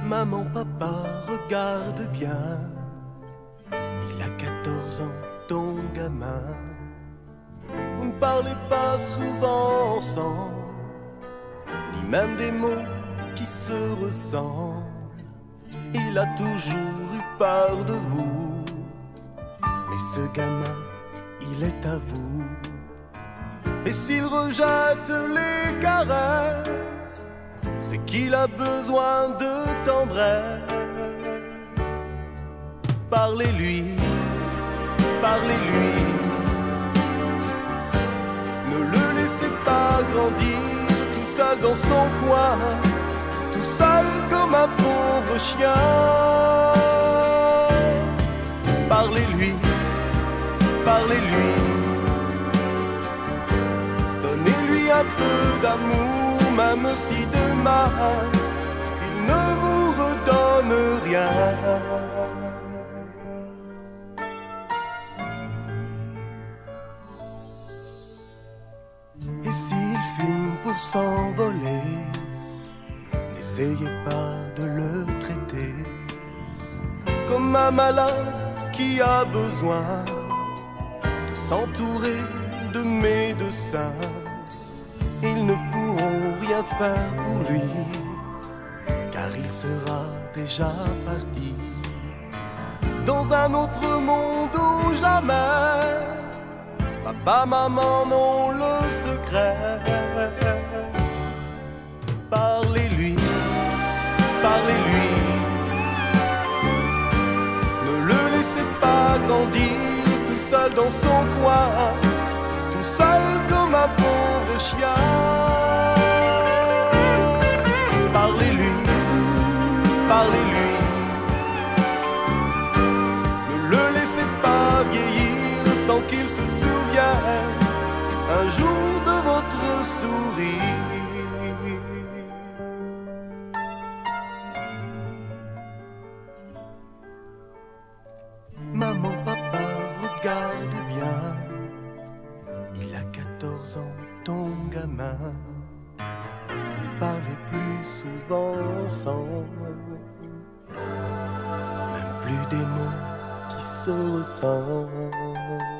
Maman, papa, regarde bien. Il a 14 ans, ton gamin. Vous ne parlez pas souvent ensemble, ni même des mots qui se ressemblent. Il a toujours eu peur de vous, mais ce gamin, il est à vous. Et s'il rejette les caresses, c'est qu'il a besoin de tendresse. Parlez-lui, parlez-lui. Ne le laissez pas grandir tout seul dans son coin, tout seul comme un pauvre chien. Parlez-lui, parlez-lui. Donnez-lui un peu d'amour, même si demain il ne vous redonne rien. Et s'il fume pour s'envoler, n'essayez pas de le traiter comme un malade qui a besoin de s'entourer de médecins. Ils ne pourront rien faire pour lui, car il sera déjà parti dans un autre monde où jamais papa, maman n'ont le secret. Parlez-lui, parlez-lui. Ne le laissez pas grandir tout seul dans son coin, tout seul comme un pauvre chien. Parlez-lui, parlez-lui. Ne le laissez pas vieillir sans qu'il se souvienne un jour de votre sourire. Maman, papa, regarde bien. Il a 14 ans, ton gamin. Vous ne parlez plus souvent ensemble, même plus des mots qui se ressemblent.